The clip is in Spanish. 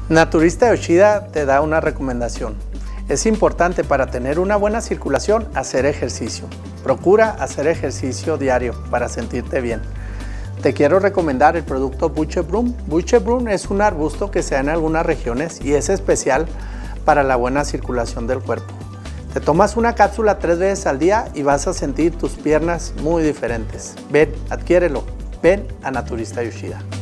Naturista Yoshida te da una recomendación. Es importante para tener una buena circulación hacer ejercicio. Procura hacer ejercicio diario para sentirte bien. Te quiero recomendar el producto Butcher Broom. Butcher Broom es un arbusto que se da en algunas regiones y es especial para la buena circulación del cuerpo. Te tomas una cápsula 3 veces al día y vas a sentir tus piernas muy diferentes. Ven, adquiérelo. Ven a Naturista Yoshida.